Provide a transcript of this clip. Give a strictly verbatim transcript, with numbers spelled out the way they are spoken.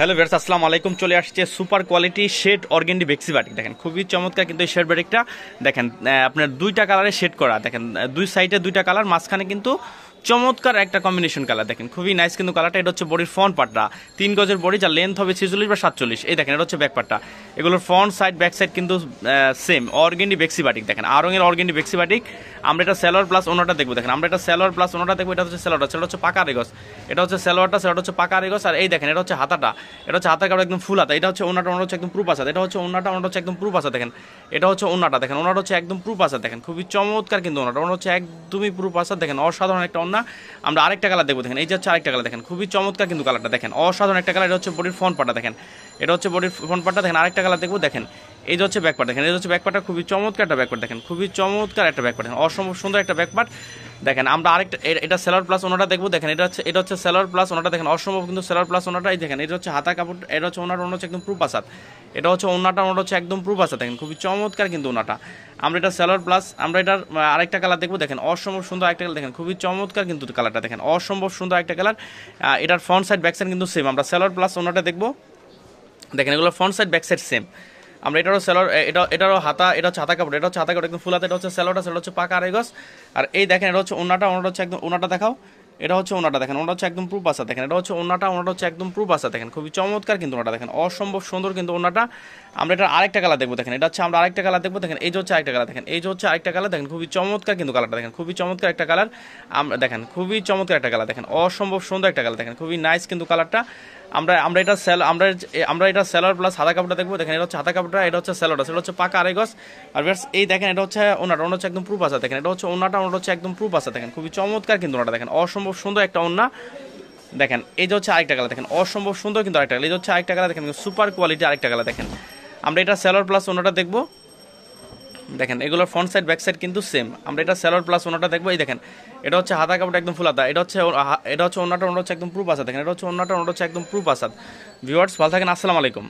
Hello viewers, আসসালামু আলাইকুম। চলে আসছে সুপার কোয়ালিটি শেড অর্গেন্ডি বেক্সি বাটিক। দেখেন খুবই চমৎকার কিন্তু এই শেড বাটিকটা। দেখেন আপনার দুইটা কালারে শেড করা, দেখেন দুই সাইডে দুইটা কালার, মাঝখানে কিন্তু চমৎকার একটা কম্বিনেশন কালার। দেখেন খুবই নাইস কিন্তু কালারটা। এটা হচ্ছে বডির ফ্রন্ট পার্টটা, তিন গজের বডি, যার লেন্থ হবে ছেচল্লিশ বা সাতচল্লিশ। এই দেখেন এটা হচ্ছে ব্যাক পার্টটা। এগুলোর ফ্রন্ট সাইড ব্যাক সাইড কিন্তু সেম অর্গেন্ডি বেক্সি বাটিক। দেখেন আরঙের অর্গেন্ডি বেক্সি বাটিক। আমরা এটা সেলোয়ার প্লাস ওনাটা দেখবো। দেখেন আমরা এটা সেলোয়ার প্লাস ওনাটা দেখবো। এটা হচ্ছে সেলোয়ারটা, সেটা হচ্ছে পাকা রেগস। এটা হচ্ছে সেলোয়ারটা, সেটা হচ্ছে পাকা রেগস। আর এই দেখেন এটা হচ্ছে হাতাটা, এটা হচ্ছে হাতা কাপড় একদম ফুল হাতা। এটা হচ্ছে ওনাটা, ওনাটা হচ্ছে একদম প্রুফ আসা। এটা হচ্ছে ওনাটা, ওনাটা হচ্ছে একদম প্রুফ আসা। দেখেন এটা হচ্ছে ওনাটা, দেখেন ওনাটা হচ্ছে একদম প্রুফ আসা। দেখেন খুবই চমৎকার কিন্তু ওনাটা, ওনাটা হচ্ছে একদমই প্রুফ আসা। দেখেন অসাধারণ একটা ওনা। আমরা আরেকটা কালার দেখবো। দেখেন এই যে হচ্ছে আরেকটা কালার, দেখেন খুবই চমৎকার কিন্তু কালারটা। দেখেন অসাধারণ একটা কালার। এটা হচ্ছে বডির ফ্রন্ট পার্টটা। দেখেন এটা হচ্ছে বডির ফ্রন্ট পার্টটা। দেখেন আরেকটা কালার দেখবো। দেখেন এই যে হচ্ছে ব্যাকপার্ট। দেখেন এই হচ্ছে ব্যাকপার্টটা, খুবই চমৎকার একটা ব্যাকপার্ট। দেখেন খুবই চমৎকার একটা ব্যাকপার্ট, দেখেন অসম্ভব সুন্দর একটা ব্যাকপার্ট। দেখেন আমরা আরেকটা, এটা সেলার প্লাস ওনাটা দেখবো। দেখেন এটা হচ্ছে, এটা হচ্ছে সেলার প্লাস ওনাটা। দেখেন অসম্ভব কিন্তু সেলার প্লাস ওনাটা। এই দেখেন এটা হচ্ছে হাতা কাপড়, এটা হচ্ছে ওনাটা, ওনাটা হচ্ছে একদম প্রুফ আসাদ। এটা হচ্ছে ওনাটা, ওনাটা হচ্ছে একদম প্রুফ আসাদ। দেখেন খুবই চমৎকার কিন্তু ওনাটা। আমরা এটা সেলার প্লাস, আমরা এটার আরেকটা কালার দেখবো। দেখেন অসম্ভব সুন্দর একটা কালার। দেখেন খুবই চমৎকার কিন্তু কালারটা। দেখেন অসম্ভব সুন্দর একটা কালার। এটার ফ্রন্ট সাইড ব্যাক সাইড কিন্তু সেম। আমরা সেলার প্লাস ওনাটা দেখবো। দেখেন এগুলো front side back side same. আমরা এটারও সেলর, এটা এটারও হাতা, এটা হচ্ছে হাতা কাপড়, এটা হচ্ছে হাতা কাপড় একদম ফুল হাতা। এটা হচ্ছে সেলোটা, সেটা হচ্ছে পাকা আড়াই গজ। আর এই দেখেন এটা হচ্ছে ওনাটা, ওনাটা হচ্ছে একদম ওনাটা দেখাও। এটা হচ্ছে ওনাটা, দেখেন ওনাটা হচ্ছে একদম প্রুফ আসা। দেখেন এটা হচ্ছে ওনাটা, ওনাটা হচ্ছে একদম প্রুফ আসা। দেখেন খুবই চমৎকার কিন্তু ওনাটা। দেখেন অসম্ভব সুন্দর কিন্তু ওনাটা। আমরা এটা আরেকটা কালার দেখবো। দেখেন এটা হচ্ছে আমরা আরেকটা কালার দেখবো। দেখেন এই যে হচ্ছে আরেকটা কালার। দেখেন এই যে হচ্ছে আরেকটা কালার। দেখেন খুবই চমৎকার কিন্তু কালারটা। দেখেন খুবই চমৎকার একটা কালার। আমরা দেখেন খুবই চমৎকার একটা কালার। দেখেন অসম্ভব সুন্দর একটা কালার। দেখেন খুবই নাইস কিন্তু কালারটা। আমরা আমরা এটা সেল, আমরা আমরা এটা সেলার প্লাস হাতা কাপড়টা দেখবো। দেখেন এটা হচ্ছে হাতা কাপড়টা, এটা হচ্ছে সেলোটা, সেটা হচ্ছে পাকা আড়াই গজ। আর এই দেখেন এটা হচ্ছে ওনাটা, ওনাটা হচ্ছে একদম প্রুফ আসা। দেখেন এটা হচ্ছে ওনাটা, ওনাটা হচ্ছে একদম প্রুফ আসা। দেখেন খুবই চমৎকার কিন্তু ওনাটা। দেখেন অসম্ভব সুন্দর একটা ওনা। দেখেন এই যে হচ্ছে আরেকটা কালার। দেখেন অসম্ভব সুন্দর কিন্তু আরেকটা কালার। এই যে হচ্ছে আরেকটা কালার। দেখেন সুপার কোয়ালিটি আরেকটা কালার। দেখেন আমরা এটা সেলার প্লাস ওনাটা দেখবো। দেখেন এগুলোর ফ্রন্ট সাইড ব্যাক সাইড কিন্তু সেম। আমরা এটা সেলোয়ার প্লাস ওনাটা দেখবো। এই দেখেন এটা হচ্ছে হাতা কাপড় একদম ফুল হাতা। এটা হচ্ছে, এটা হচ্ছে ওনাটা, ওনাটা হচ্ছে একদম প্রুফ আসা। দেখেন এটা হচ্ছে ওনাটা, ওনাটা হচ্ছে একদম প্রুফ আসাদ। ভিউয়ার্স ভালো থাকেন, আসসালামু আলাইকুম।